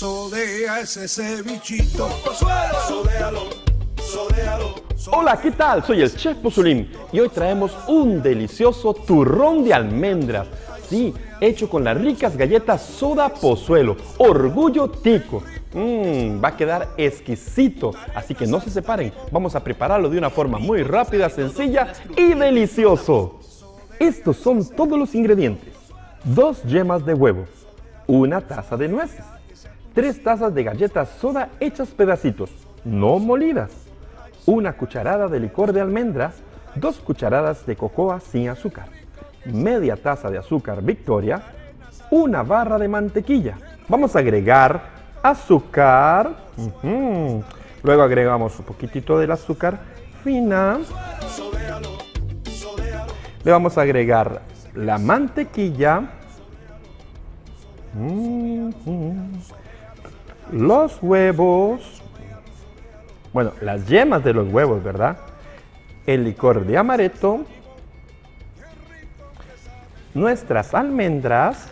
Sodea es ese bichito. Pozuelo. Sodéalo, sodéalo. Hola, ¿qué tal? Soy el Chef Pozolín y hoy traemos un delicioso turrón de almendras. Sí, hecho con las ricas galletas Soda Pozuelo, Orgullo Tico. Va a quedar exquisito, así que no se separen. Vamos a prepararlo de una forma muy rápida, sencilla y delicioso. Estos son todos los ingredientes: 2 yemas de huevo, 1 taza de nueces, 3 tazas de galletas soda hechas pedacitos, no molidas, 1 cucharada de licor de almendras, 2 cucharadas de cocoa sin azúcar, media taza de azúcar Victoria, 1 barra de mantequilla. Vamos a agregar azúcar. Luego agregamos un poquitito del azúcar fina. Le vamos a agregar la mantequilla, los huevos, bueno, las yemas de los huevos, ¿verdad? El licor de amaretto, nuestras almendras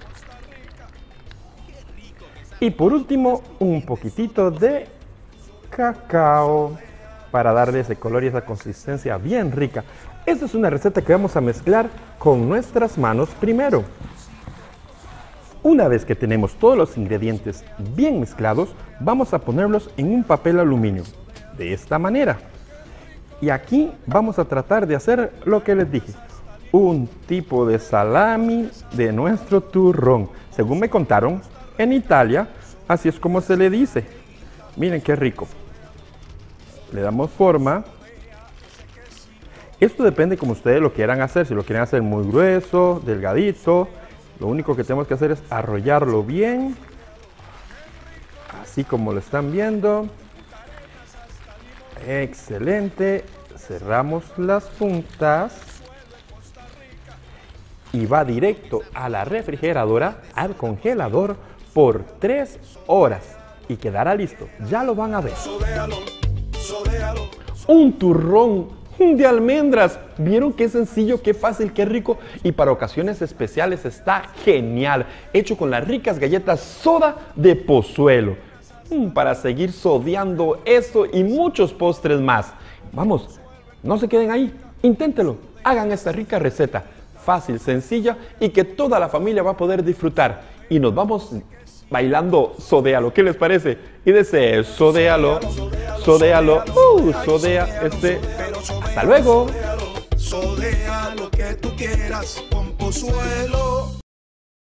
y por último un poquitito de cacao para darle ese color y esa consistencia bien rica. Esta es una receta que vamos a mezclar con nuestras manos primero. Una vez que tenemos todos los ingredientes bien mezclados, vamos a ponerlos en un papel aluminio, de esta manera. Y aquí vamos a tratar de hacer lo que les dije, un tipo de salami de nuestro turrón. Según me contaron, en Italia, así es como se le dice. Miren qué rico. Le damos forma. Esto depende como ustedes lo quieran hacer. Si lo quieren hacer muy grueso, delgadito, lo único que tenemos que hacer es arrollarlo bien. Así como lo están viendo. Excelente. Cerramos las puntas. Y va directo a la refrigeradora, al congelador, por 3 horas. Y quedará listo. Ya lo van a ver. Un turrón de almendras. ¿Vieron qué sencillo, qué fácil, qué rico? Y para ocasiones especiales está genial. Hecho con las ricas galletas Soda de Pozuelo. Para seguir sodeando eso y muchos postres más. Vamos, no se queden ahí. Inténtelo. Hagan esta rica receta. Fácil, sencilla y que toda la familia va a poder disfrutar. Y nos vamos bailando Sodéalo. ¿Qué les parece? Y dice Sodéalo, Sodéalo, Sodea Hasta luego. Sodea lo que tú quieras con Pozuelo.